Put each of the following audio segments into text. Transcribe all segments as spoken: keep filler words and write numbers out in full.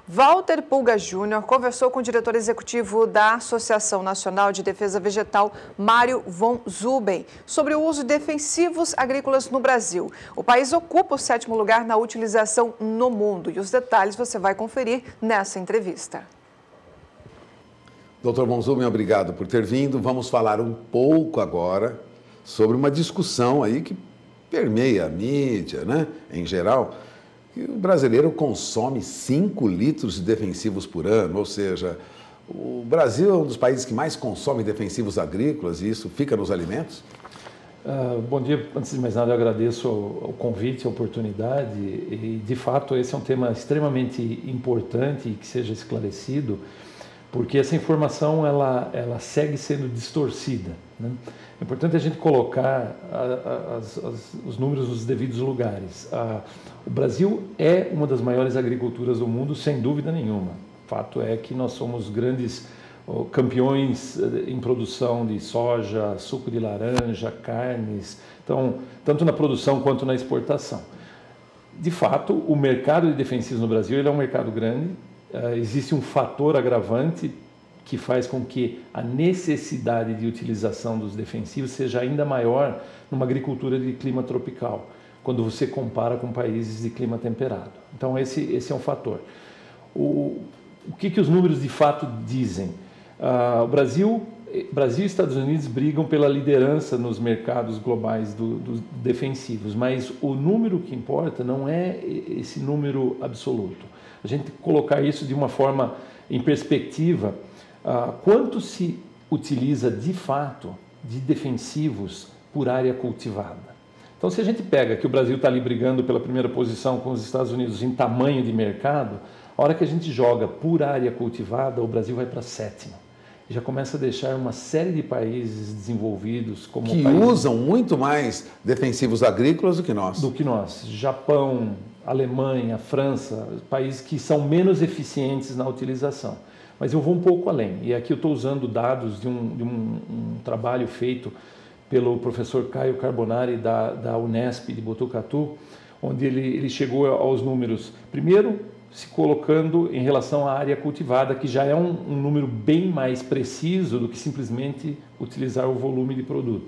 Walter Pulga Júnior conversou com o diretor executivo da Associação Nacional de Defesa Vegetal, Mário von Zuben, sobre o uso de defensivos agrícolas no Brasil. O país ocupa o sétimo lugar na utilização no mundo e os detalhes você vai conferir nessa entrevista. doutor von Zuben, obrigado por ter vindo. Vamos falar um pouco agora sobre uma discussão aí que permeia a mídia, né, em geral. O brasileiro consome cinco litros de defensivos por ano, ou seja, o Brasil é um dos países que mais consome defensivos agrícolas e isso fica nos alimentos? Uh, bom dia, antes de mais nada eu agradeço o, o convite, a oportunidade e de fato esse é um tema extremamente importante e que seja esclarecido, porque essa informação ela, ela segue sendo distorcida, né? É importante a gente colocar a, a, as, as, os números nos devidos lugares. A, o Brasil é uma das maiores agriculturas do mundo, sem dúvida nenhuma. O fato é que nós somos grandes oh, campeões em produção de soja, suco de laranja, carnes, então, tanto na produção quanto na exportação. De fato, o mercado de defensivos no Brasil ele é um mercado grande. Uh, existe um fator agravante que faz com que a necessidade de utilização dos defensivos seja ainda maior numa agricultura de clima tropical, quando você compara com países de clima temperado. Então esse, esse é um fator. O, o que, que os números de fato dizem? Uh, o Brasil, Brasil e Estados Unidos brigam pela liderança nos mercados globais dos do defensivos, mas o número que importa não é esse número absoluto. A gente colocar isso de uma forma em perspectiva, uh, quanto se utiliza de fato de defensivos por área cultivada. Então, se a gente pega que o Brasil está ali brigando pela primeira posição com os Estados Unidos em tamanho de mercado, a hora que a gente joga por área cultivada, o Brasil vai para sétimo. Já começa a deixar uma série de países desenvolvidos como que países, usam muito mais defensivos agrícolas do que nós. Do que nós. Japão, Alemanha, França, países que são menos eficientes na utilização. Mas eu vou um pouco além. E aqui eu estou usando dados de um, de um, um trabalho feito pelo professor Caio Carbonari da, da Unesp de Botucatu, onde ele, ele chegou aos números, primeiro, se colocando em relação à área cultivada, que já é um, um número bem mais preciso do que simplesmente utilizar o volume de produto.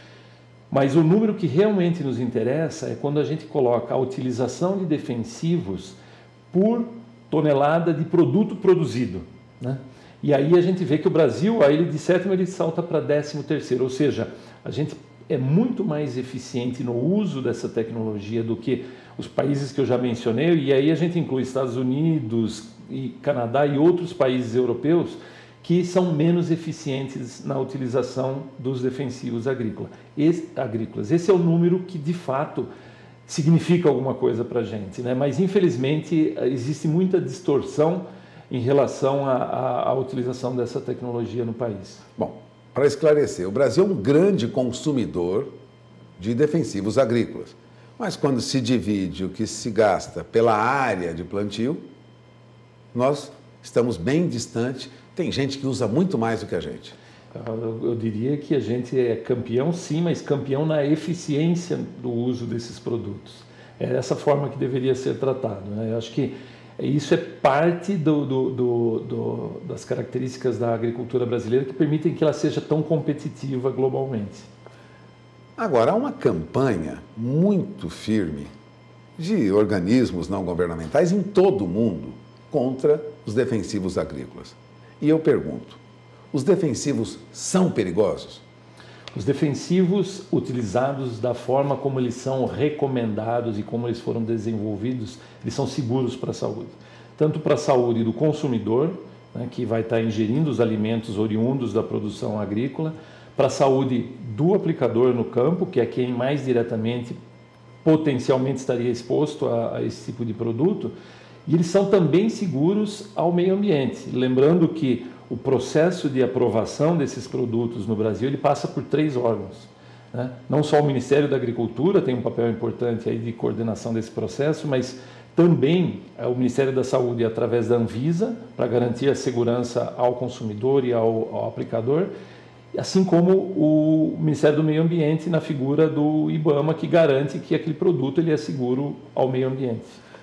Mas o número que realmente nos interessa é quando a gente coloca a utilização de defensivos por tonelada de produto produzido, né? E aí a gente vê que o Brasil, aí ele de sétimo ele salta para décimo terceiro, ou seja, a gente é muito mais eficiente no uso dessa tecnologia do que os países que eu já mencionei, e aí a gente inclui Estados Unidos, e Canadá e outros países europeus que são menos eficientes na utilização dos defensivos agrícolas. Esse, agrícolas. Esse é o número que, de fato, significa alguma coisa para a gente, né? Mas, infelizmente, existe muita distorção em relação à utilização dessa tecnologia no país. Bom, para esclarecer, o Brasil é um grande consumidor de defensivos agrícolas, mas quando se divide o que se gasta pela área de plantio, nós estamos bem distante. Tem gente que usa muito mais do que a gente. Eu, eu diria que a gente é campeão sim, mas campeão na eficiência do uso desses produtos. É dessa forma que deveria ser tratado, né? Eu acho que isso é parte do, do, do, do, das características da agricultura brasileira que permitem que ela seja tão competitiva globalmente. Agora, há uma campanha muito firme de organismos não governamentais em todo o mundo contra os defensivos agrícolas. E eu pergunto, os defensivos são perigosos? Os defensivos utilizados da forma como eles são recomendados e como eles foram desenvolvidos, eles são seguros para a saúde. Tanto para a saúde do consumidor, né, que vai estar ingerindo os alimentos oriundos da produção agrícola, para a saúde do aplicador no campo, que é quem mais diretamente, potencialmente estaria exposto a, a esse tipo de produto, e eles são também seguros ao meio ambiente. Lembrando que o processo de aprovação desses produtos no Brasil ele passa por três órgãos, né? Não só o Ministério da Agricultura tem um papel importante aí de coordenação desse processo, mas também o Ministério da Saúde através da Anvisa, para garantir a segurança ao consumidor e ao, ao aplicador, assim como o Ministério do Meio Ambiente na figura do IBAMA, que garante que aquele produto ele é seguro ao meio ambiente.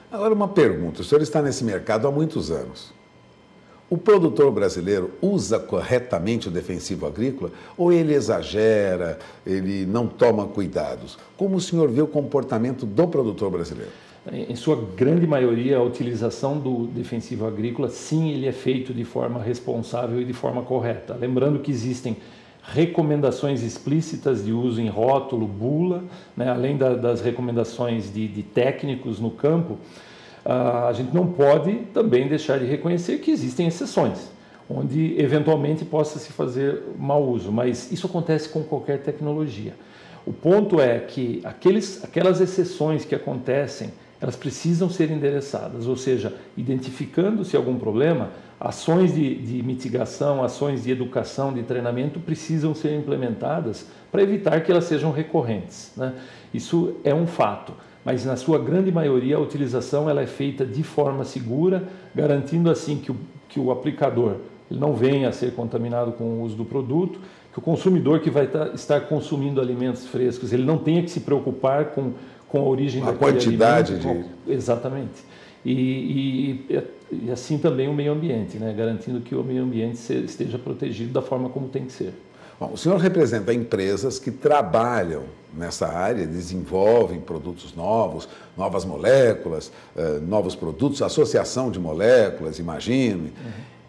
Agora, uma pergunta. O senhor está nesse mercado há muitos anos. O produtor brasileiro usa corretamente o defensivo agrícola ou ele exagera, ele não toma cuidados? Como o senhor vê o comportamento do produtor brasileiro? Em sua grande maioria, a utilização do defensivo agrícola, sim, ele é feito de forma responsável e de forma correta. Lembrando que existem recomendações explícitas de uso em rótulo, bula, né, além da, das recomendações de, de técnicos no campo. Uh, a gente não pode também deixar de reconhecer que existem exceções, onde eventualmente possa se fazer mau uso, mas isso acontece com qualquer tecnologia. O ponto é que aqueles, aquelas exceções que acontecem, elas precisam ser endereçadas, ou seja, identificando-se algum problema, ações de, de mitigação, ações de educação, de treinamento precisam ser implementadas para evitar que elas sejam recorrentes, né? Isso é um fato. Mas na sua grande maioria a utilização ela é feita de forma segura, garantindo assim que o, que o aplicador ele não venha a ser contaminado com o uso do produto, que o consumidor que vai tá, estar consumindo alimentos frescos, ele não tenha que se preocupar com, com a origem a daquele quantidade alimento. de... Com, exatamente. E, e, e assim também o meio ambiente, né? Garantindo que o meio ambiente esteja protegido da forma como tem que ser. Bom, o senhor representa empresas que trabalham nessa área, desenvolvem produtos novos, novas moléculas, eh, novos produtos, associação de moléculas, imagino. Uhum.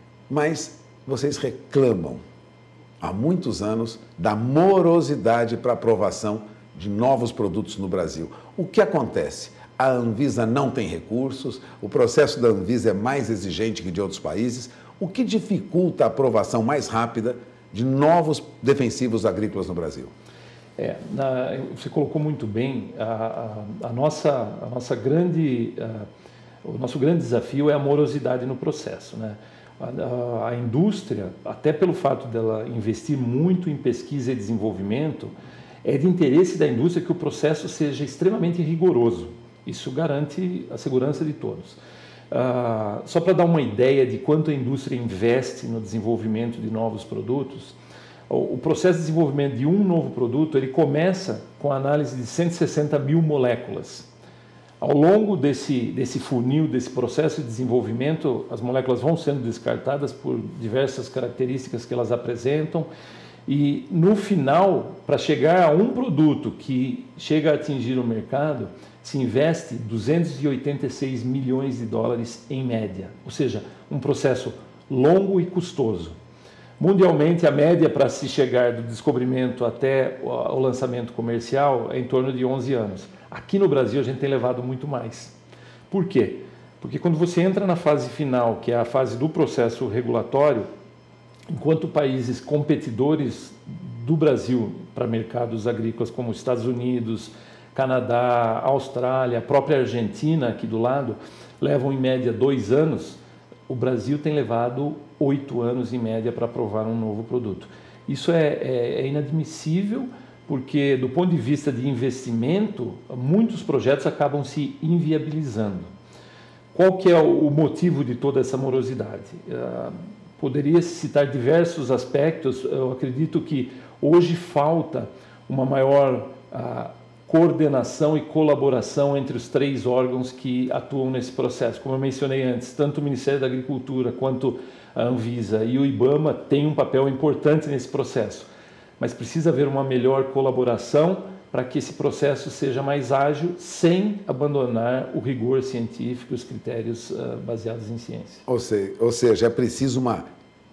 Mas vocês reclamam há muitos anos da morosidade para aprovação de novos produtos no Brasil. O que acontece? A Anvisa não tem recursos, o processo da Anvisa é mais exigente que de outros países, o que dificulta a aprovação mais rápida de novos defensivos agrícolas no Brasil? É, na, você colocou muito bem, a, a, a, nossa, a nossa grande, a, o nosso grande desafio é a morosidade no processo, né? A, a, a indústria, até pelo fato dela investir muito em pesquisa e desenvolvimento, é de interesse da indústria que o processo seja extremamente rigoroso. Isso garante a segurança de todos. Uh, só para dar uma ideia de quanto a indústria investe no desenvolvimento de novos produtos, o, o processo de desenvolvimento de um novo produto ele começa com a análise de cento e sessenta mil moléculas. Ao longo desse, desse funil, desse processo de desenvolvimento, as moléculas vão sendo descartadas por diversas características que elas apresentam e no final, para chegar a um produto que chega a atingir o mercado, se investe duzentos e oitenta e seis milhões de dólares em média, ou seja, um processo longo e custoso. Mundialmente, a média para se chegar do descobrimento até o lançamento comercial é em torno de onze anos. Aqui no Brasil, a gente tem levado muito mais. Por quê? Porque quando você entra na fase final, que é a fase do processo regulatório, enquanto países competidores do Brasil para mercados agrícolas como Estados Unidos, Canadá, Austrália, a própria Argentina aqui do lado, levam em média dois anos, o Brasil tem levado oito anos em média para aprovar um novo produto. Isso é, é, é inadmissível porque, do ponto de vista de investimento, muitos projetos acabam se inviabilizando. Qual que é o motivo de toda essa morosidade? Uh, poderia citar diversos aspectos. Eu acredito que hoje falta uma maior uh, coordenação e colaboração entre os três órgãos que atuam nesse processo. Como eu mencionei antes, tanto o Ministério da Agricultura quanto a Anvisa e o IBAMA têm um papel importante nesse processo, mas precisa haver uma melhor colaboração para que esse processo seja mais ágil, sem abandonar o rigor científico e os critérios uh, baseados em ciência. Ou seja, ou seja, é preciso uma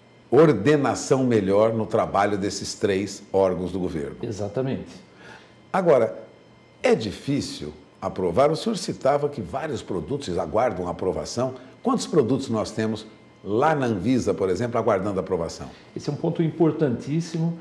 ordenação melhor no trabalho desses três órgãos do governo. Exatamente. Agora, é difícil aprovar? O senhor citava que vários produtos aguardam aprovação. Quantos produtos nós temos lá na Anvisa, por exemplo, aguardando aprovação? Esse é um ponto importantíssimo,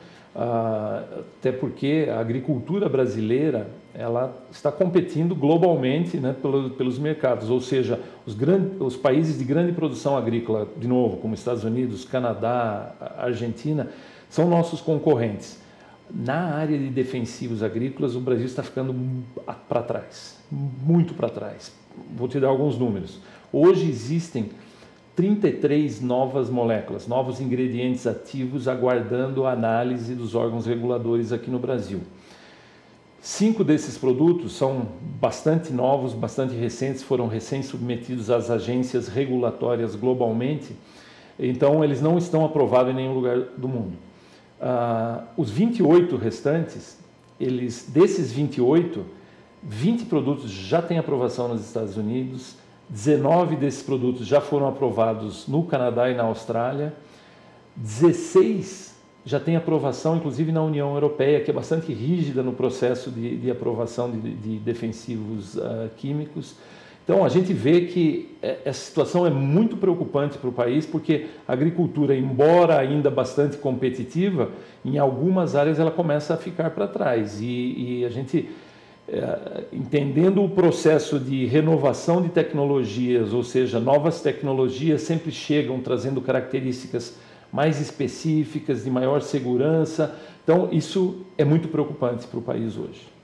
até porque a agricultura brasileira ela está competindo globalmente, né, pelos, pelos mercados, ou seja, os, grandes, os países de grande produção agrícola, de novo, como Estados Unidos, Canadá, Argentina, são nossos concorrentes. Na área de defensivos agrícolas, o Brasil está ficando para trás, muito para trás. Vou te dar alguns números. Hoje existem trinta e três novas moléculas, novos ingredientes ativos aguardando a análise dos órgãos reguladores aqui no Brasil. Cinco desses produtos são bastante novos, bastante recentes, foram recém-submetidos às agências regulatórias globalmente, então eles não estão aprovados em nenhum lugar do mundo. Uh, os vinte e oito restantes, eles, desses vinte e oito, vinte produtos já têm aprovação nos Estados Unidos, dezenove desses produtos já foram aprovados no Canadá e na Austrália, dezesseis já têm aprovação, inclusive na União Europeia, que é bastante rígida no processo de, de aprovação de, de defensivos uh, químicos. Então, a gente vê que essa situação é muito preocupante para o país, porque a agricultura, embora ainda bastante competitiva, em algumas áreas ela começa a ficar para trás. E, e a gente, é, entendendo o processo de renovação de tecnologias, ou seja, novas tecnologias sempre chegam trazendo características mais específicas, de maior segurança. Então, isso é muito preocupante para o país hoje.